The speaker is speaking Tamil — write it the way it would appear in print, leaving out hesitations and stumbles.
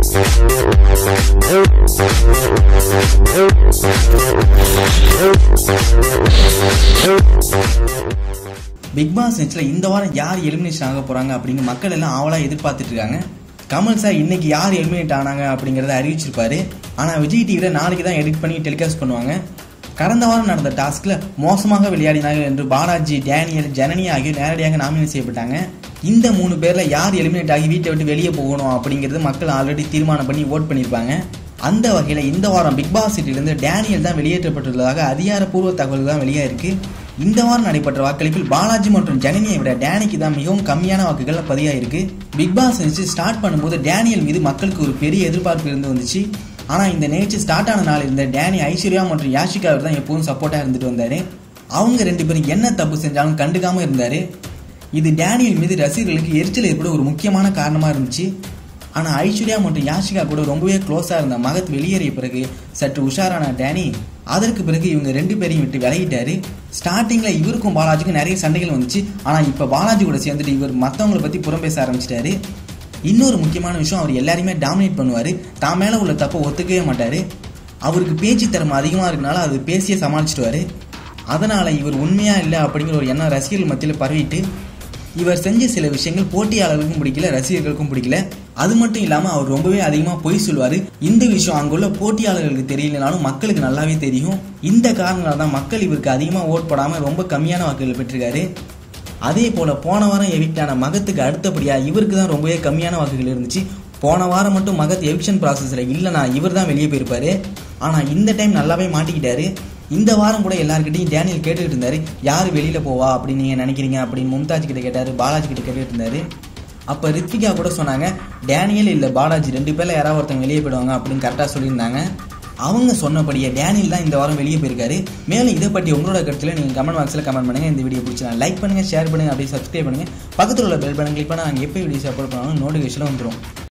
பிக் பாஸ் நிச்சல இந்த வாரம் யார் எலிமினேஷன் ஆக போறாங்க அப்படின்னு மக்கள் எல்லாம் ஆவலா எதிர்பார்த்துட்டு இருக்காங்க. கமல் சார் இன்னைக்கு யார் எலிமினேட் ஆனாங்க அப்படிங்கறத அறிவிச்சிருப்பாரு. ஆனா விஜய் டிவில நாளைக்கு தான் எடிட் பண்ணி டெலிகாஸ்ட் பண்ணுவாங்க. கடந்த வாரம் நடந்த டாஸ்க்ல மோசமாக விளையாடினார்கள் என்று பாலாஜி, டேனியல், ஜனனி ஆகியோர் நேரடியாக நாமினேட் செய்யப்பட்டாங்க. இந்த 3 பேர்ல யார் எலிமினேட் ஆகி வீட்டை விட்டு வெளியே போகணும் அப்படிங்கறது மக்கள் ஆல்ரெடி தீர்மானம் பண்ணி ஓட் பண்ணிருப்பாங்க. அந்த வகையில இந்த வாரம் பிக் பாஸ் வீட்டிலிருந்து டேனியல் தான் வெளியேற்றப்பட்டுள்ளதாக அதிகாரப்பூர்வ தகவல் தான் வெளியா இருக்கு. இந்த வாரம் நடைபெற்ற வாக்களிப்பில் பாலாஜி மற்றும் ஜனனியை விட டேனிக்கு தான் மிகவும் கம்மியான வாக்குகள் பதிவாயிருக்கு. பிக் பாஸ் நிகழ்ச்சி ஸ்டார்ட் பண்ணும்போது டேனியல் மீது மக்களுக்கு ஒரு பெரிய எதிர்பார்ப்பு இருந்து வந்துச்சு. ஆனா இந்த நிகழ்ச்சி ஸ்டார்ட் ஆன நாள் இருந்த டேனி, ஐஸ்வர்யா மற்றும் யாஷிகாவுக்கு தான் எப்பவும் சப்போர்ட்டா இருந்துட்டு வந்தாரு. அவங்க 2 பேரும் என்ன தப்பு செஞ்சாலும் கண்டுக்காம இருந்தாரு. இது டேனியல் மீது ரசிகர்களுக்கு எரிச்சல் ஏற்பட ஒரு முக்கியமான காரணமா இருந்துச்சு. ஆனா ஐஸ்வர்யா மற்றும் யாஷிகா கூட ரொம்பவே க்ளோஸா இருந்த மகத் வெளியேறிய பிறகு சற்று உஷாரான டேனி அதற்கு பிறகு இவங்க 2 பேரையும் விட்டு விலகிட்டாரு. ஸ்டார்டிங்ல இவருக்கும் பாலாஜிக்கும் நிறைய சண்டைகள் வந்துச்சு. ஆனா இப்ப பாலாஜி கூட சேர்ந்துட்டு இவர் மத்தவங்களை பத்தி புறம் பேச ஆரம்பிச்சிட்டாரு. இன்னொரு முக்கியமான விஷயம், அவர் எல்லாரையுமே டாமினேட் பண்ணுவாரு. தான் மேல உள்ள தப்பை ஒத்துக்கவே மாட்டாரு. அவருக்கு பேச்சு திறமை அதிகமா இருக்கனால அது பேசியே சமாளிச்சிடுவாரு. அதனால இவர் உண்மையா இல்லை அப்படிங்கிற ஒரு எண்ணம் ரசிகர்கள் மத்தியில் பரவிட்டு இவர் செஞ்ச சில விஷயங்கள் போட்டியாளர்களுக்கும் பிடிக்கல, ரசிகர்களுக்கும் பிடிக்கல. அது மட்டும் இல்லாம அவர் ரொம்பவே அதிகமா பொய் சொல்வாரு. இந்த விஷயம் அங்குள்ள போட்டியாளர்களுக்கு தெரியலனாலும் மக்களுக்கு நல்லாவே தெரியும். இந்த காரணங்களால தான் மக்கள் இவருக்கு அதிகமா ஓட் போடாம ரொம்ப கம்மியான வாக்குகள் பெற்றிருக்காரு. அதே போல போன வாரம் எவிக்டான மகத்துக்கு அடுத்தபடியா இவருக்கு தான் ரொம்பவே கம்மியான வாக்குகள் இருந்துச்சு. போன வாரம் மட்டும் மகத் எவிக்ஷன் ப்ராசஸ்ல இல்லைனா இவர் தான் வெளியே போயிருப்பாரு. ஆனா இந்த டைம் நல்லாவே மாட்டிக்கிட்டாரு. இந்த வாரம் கூட எல்லாருக்கிட்டையும் டேனியல் கேட்டுக்கிட்டு இருந்தாரு, யாரு வெளியில போவா அப்படின்னு நீங்க நினைக்கிறீங்க அப்படின்னு மும்தாஜ் கிட்ட கேட்டாரு, பாலாஜி கிட்ட கேட்டுட்டு இருந்தாரு. அப்ப ரித்விகா கூட சொன்னாங்க, டேனியல் இல்ல பாலாஜி 2 பேர்ல யாராவது ஒருத்தங்க வெளியே போயிடுவாங்க அப்படின்னு கரெக்டா சொல்லியிருந்தாங்க. அவங்க சொன்னபடியே டேனியல் தான் இந்த வாரம் வெளியே போயிருக்காரு. மேலும் இதை பற்றி உங்களோட கருத்துல நீங்க கமெண்ட் பாக்ஸ்ல கமெண்ட் பண்ணுங்க. இந்த வீடியோ பிடிச்சா லைக் பண்ணுங்க, ஷேர் பண்ணுங்க, அப்படியே சப்ஸ்கிரைப் பண்ணுங்க. பக்கத்தில் உள்ள பெல் பட்டன் கிளிக் பண்ணா நாங்கள் எப்போ வீடியோஸ் அப்லோட் பண்ணாலும் நோட்டிஃபிகேஷன் வந்துடும்.